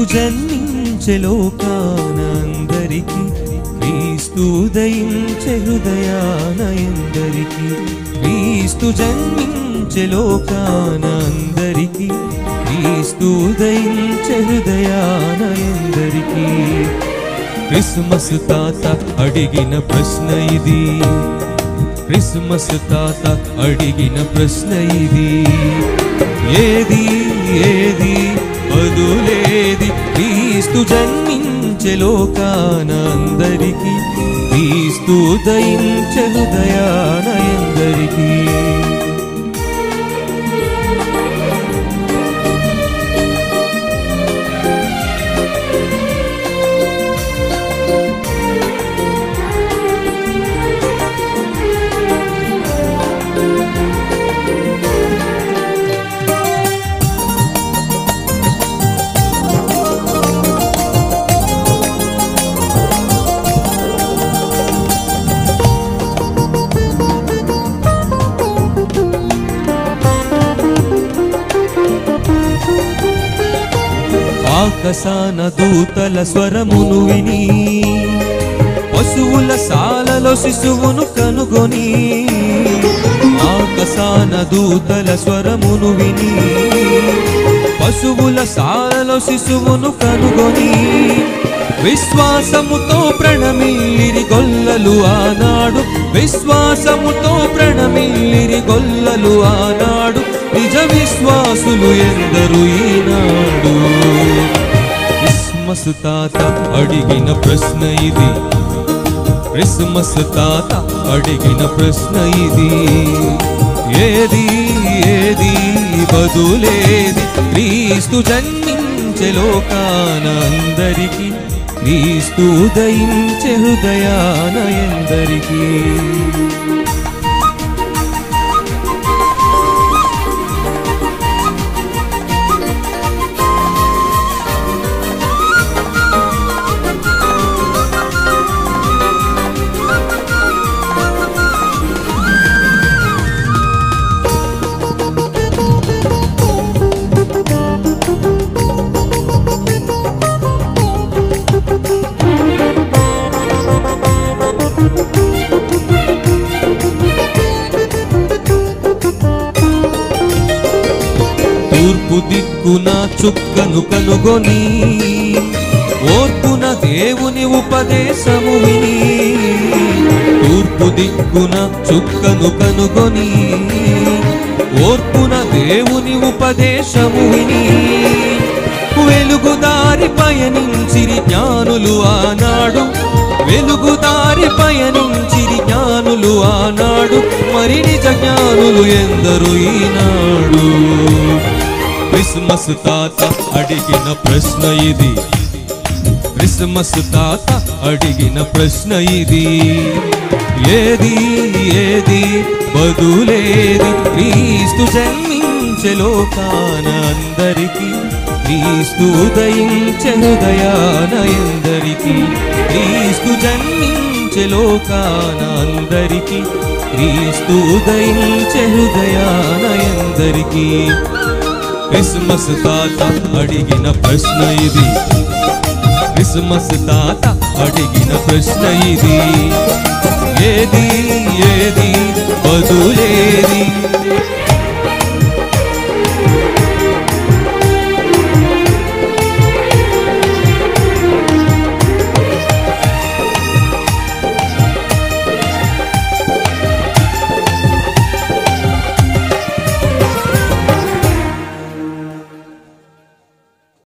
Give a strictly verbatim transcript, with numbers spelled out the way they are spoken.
జన్మించే లోకాన అందరికీ క్రీస్తు ఉదయించే హృదయాన ఎందరికీ క్రీస్తు జన్మించే లోకాన అందరికీ క్రీస్తు ఉదయించే హృదయాన ఎందరికీ క్రిస్మస్ తాత అడిగిన ప్రశ్న ఇది క్రిస్మస్ తాత అడిగిన ప్రశ్న ఇది ఏది ఏది బదులేది క్రీస్తు జన్మించే లోకాన అందరికీ క్రీస్తు ఉదయించే హృదయాన ఎందరికీ ఆకాశాన దూతల స్వరమును విని పశువుల సాలలో శిశువును కనుగొని ఆకాశాన దూతల స్వరమును విని పశువుల సాలలో శిశువును కనుగొని విశ్వాసముతో ప్రణమిల్లిరి గొల్లలు ఆనాడు విశ్వాసముతో ప్రణమిల్లిరి గొల్లలు ఆనాడు నిజ విశ్వాసులు ఎందరు ఈనాడు క్రిస్మస్ తాత అడిగిన ప్రశ్న ఇది క్రిస్మస్ తాత అడిగిన ప్రశ్న ఇది ఏది ఏది బదులేది క్రీస్తు జన్మించే లోకాన అందరికీ క్రీస్తు ఉదయించే హృదయాన ఎందరికీ తూర్పు దిక్కున చుక్కను కనుగొని ఓర్పున దేవుని ఉపదేశము విని తూర్పు దిక్కున చుక్కను కనుగొని ఓర్పున దేవుని ఉపదేశము విని వెలుగుదారి పయనించిరి జ్ఞానులు ఆనాడు వెలుగుదారి పయనించిరి జ్ఞానులు ఆనాడు మరి నిజ జ్ఞానులు ఎందరు ఈనాడు క్రిస్మస్ తాత అడిగిన ప్రశ్న ఇది క్రిస్మస్ తాత అడిగిన ప్రశ్న ఇది ఏది ఏది బదులేది క్రీస్తు జన్మించే లోకాన అందరికీ క్రీస్తు ఉదయించే హృదయాన ఎందరికీ క్రీస్తు జన్మించే లోకాన అందరికీ క్రీస్తు ఉదయించే హృదయాన ఎందరికీ క్రిస్మస్ తాత అడిగిన ప్రశ్న ఇది క్రిస్మస్ తాత అడిగిన ప్రశ్న ఇది ఏది ఏది బదులేది